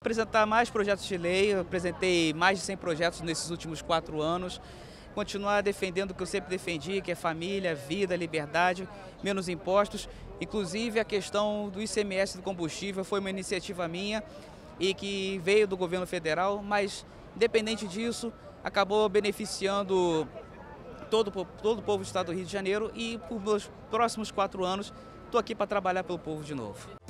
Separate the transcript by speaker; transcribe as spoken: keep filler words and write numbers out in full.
Speaker 1: Apresentar mais projetos de lei, eu apresentei mais de cem projetos nesses últimos quatro anos. Continuar defendendo o que eu sempre defendi, que é família, vida, liberdade, menos impostos. Inclusive a questão do I C M S do combustível foi uma iniciativa minha e que veio do governo federal, mas independente disso, acabou beneficiando todo, todo o povo do estado do Rio de Janeiro e por meus próximos quatro anos estou aqui para trabalhar pelo povo de novo.